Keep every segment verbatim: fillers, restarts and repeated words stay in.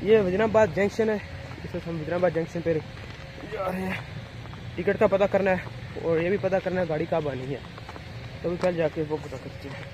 ये वजीराबाद जंक्शन है, इस वक्त हम वजीराबाद जंक्शन पर जा रहे हैं। टिकट का पता करना है और ये भी पता करना है गाड़ी कब आनी है, तो कल जाके वो पता करते हैं।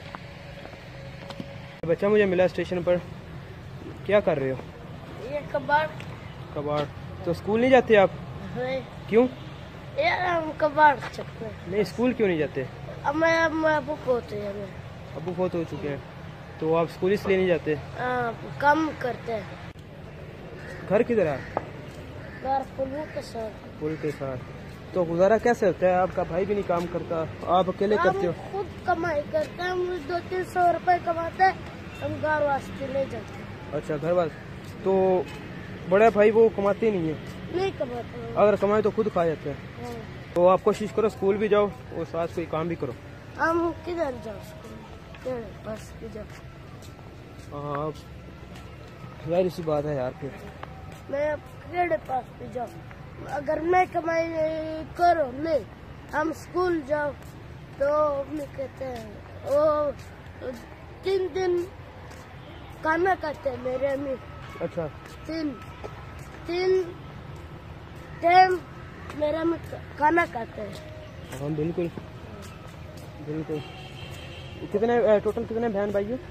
बच्चा मुझे मिला स्टेशन पर। क्या कर रहे हो? ये कबाड़ कबाड़। तो स्कूल नहीं जाते आप? क्यों? यार हम कबाड़ चक्कर। नहीं, स्कूल क्यों नहीं जाते? अब मैं अब मैं अबू होते हैं। अबू बहुत हो चुके हैं, तो आप स्कूल इसलिए नहीं जाते? आ, कम करते हैं। घर किधर है? घर पुलों के साथ। पुल के साथ। तो गुजारा कैसे होता है? आपका भाई भी नहीं काम करता, आप अकेले करते हो? खुद कमाई करते हैं, हम दो तीन सौ रुपए कमाते हैं, हम घर वास्ते ले जाते हैं। अच्छा, घर वाले। तो बड़ा भाई वो कमाते नहीं है? नहीं कमाते हैं। अगर कमाए तो खुद खा जाते हैं। हाँ। तो आप कोशिश करो स्कूल भी जाओ और साथ कोई काम भी करो। हम किधर जाओ स्कूल? बस भी जाओ। हाँ यार, इसी बात है यार। फिर मैं केड़े पास भी जाऊँ? अगर मैं कमाई करो नहीं, हम स्कूल जाओ तो मैं कहते हैं वो तीन दिन खाना खाते हैं मेरे अम्मी। अच्छा। तीन तीन टाइम मेरे अम्मी खाना खाते हैं। हाँ बिल्कुल बिल्कुल। कितने टोटल कितने बहन भाई हो?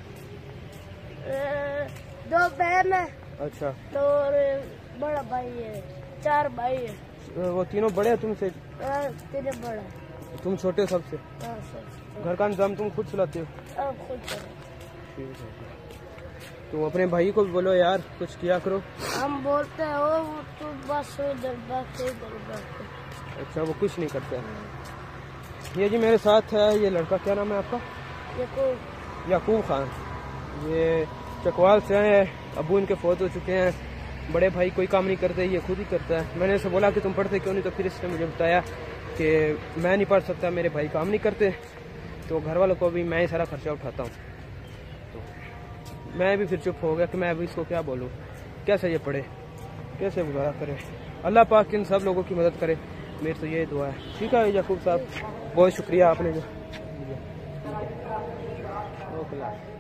दो बहन है। अच्छा। तो बड़ा भाई है, चार भाई है। वो तीनों बड़े हैं तुमसे? तेरे बड़ा। तुम छोटे हो सबसे? हाँ सर। घर का इंतजाम तुम खुद चलाते हो? अब खुद करो। ठीक है। तो अपने भाई को भी बोलो यार, कुछ किया करो। हम बोलते हैं वो तो बस उधर बात इधर बात। अच्छा, वो कुछ नहीं करता है। ये जी मेरे साथ है ये लड़का, क्या नाम है आपका? याकूब। याकूब खान। ये चकवाल से हैं, अबू इनके फौत हो चुके हैं। बड़े भाई कोई काम नहीं करते, ये खुद ही करता है। मैंने इसे बोला कि तुम पढ़ते क्यों नहीं, तो फिर इसने मुझे बताया कि मैं नहीं पढ़ सकता, मेरे भाई काम नहीं करते, तो घर वालों को भी मैं ही सारा खर्चा उठाता हूँ। तो मैं भी फिर चुप हो गया कि मैं अभी इसको क्या बोलूँ, कैसे ये पढ़े, कैसे गुजारा करे। अल्लाह पाक इन सब लोगों की मदद करे, मेरी तो ये दुआ है। ठीक है याकूब साहब, बहुत शुक्रिया आपने जो। ओके।